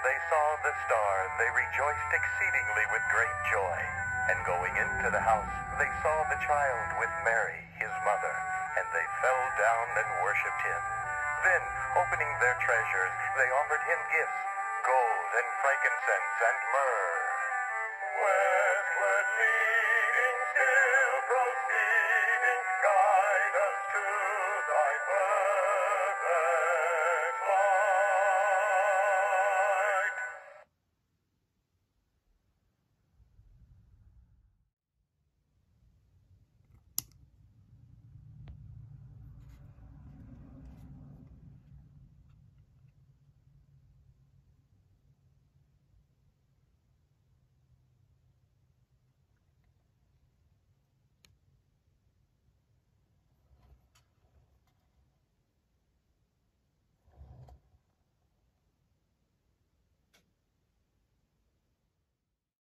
they saw the star, they rejoiced exceedingly with great joy. And going into the house, they saw the child with Mary, his mother, and they fell down and worshipped him. Then, opening their treasures, they offered him gifts, gold and frankincense and myrrh